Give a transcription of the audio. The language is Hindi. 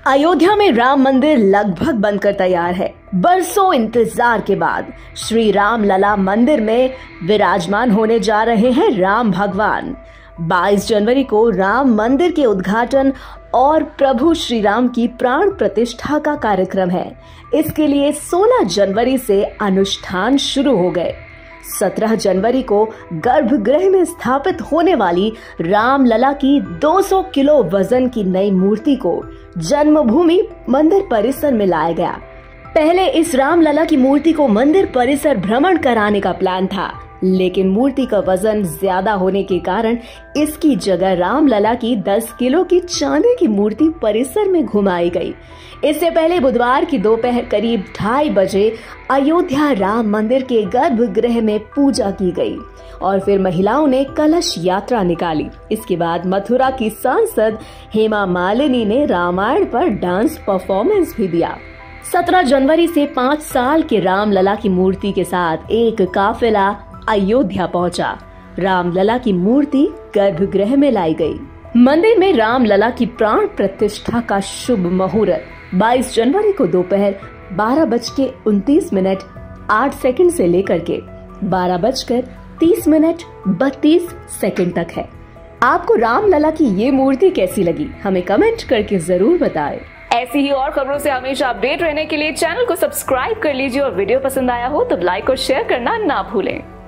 अयोध्या में राम मंदिर लगभग बनकर तैयार है। बरसों इंतजार के बाद श्री राम लला मंदिर में विराजमान होने जा रहे हैं राम भगवान। 22 जनवरी को राम मंदिर के उद्घाटन और प्रभु श्री राम की प्राण प्रतिष्ठा का कार्यक्रम है। इसके लिए 16 जनवरी से अनुष्ठान शुरू हो गए। 17 जनवरी को गर्भगृह में स्थापित होने वाली राम लला की 200 किलो वजन की नई मूर्ति को जन्मभूमि मंदिर परिसर में लाया गया। पहले इस राम लला की मूर्ति को मंदिर परिसर भ्रमण कराने का प्लान था, लेकिन मूर्ति का वजन ज्यादा होने के कारण इसकी जगह राम लला की 10 किलो की चांदी की मूर्ति परिसर में घुमाई गई। इससे पहले बुधवार की दोपहर करीब 2:30 बजे अयोध्या राम मंदिर के गर्भगृह में पूजा की गई और फिर महिलाओं ने कलश यात्रा निकाली। इसके बाद मथुरा की सांसद हेमा मालिनी ने रामायण पर डांस परफॉर्मेंस भी दिया। 17 जनवरी से 5 साल के राम लला की मूर्ति के साथ एक काफिला अयोध्या पहुंचा। राम लला की मूर्ति गर्भगृह में लाई गई। मंदिर में राम लला की प्राण प्रतिष्ठा का शुभ मुहूर्त 22 जनवरी को दोपहर 12:29:08 से लेकर के 12:30:32 तक है। आपको राम लला की ये मूर्ति कैसी लगी, हमें कमेंट करके जरूर बताएं। ऐसी ही और खबरों से हमेशा अपडेट रहने के लिए चैनल को सब्सक्राइब कर लीजिए और वीडियो पसंद आया हो तो लाइक और शेयर करना ना भूलें।